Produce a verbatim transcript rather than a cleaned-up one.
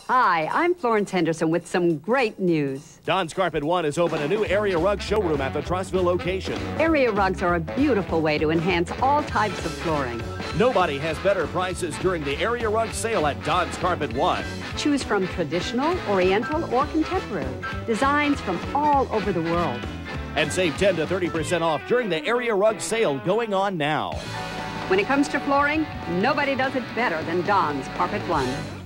Hi, I'm Florence Henderson with some great news. Don's Carpet One has opened a new area rug showroom at the Trussville location. Area rugs are a beautiful way to enhance all types of flooring. Nobody has better prices during the area rug sale at Don's Carpet One. Choose from traditional, oriental, or contemporary. Designs from all over the world. And save ten to thirty percent off during the area rug sale going on now. When it comes to flooring, nobody does it better than Don's Carpet One.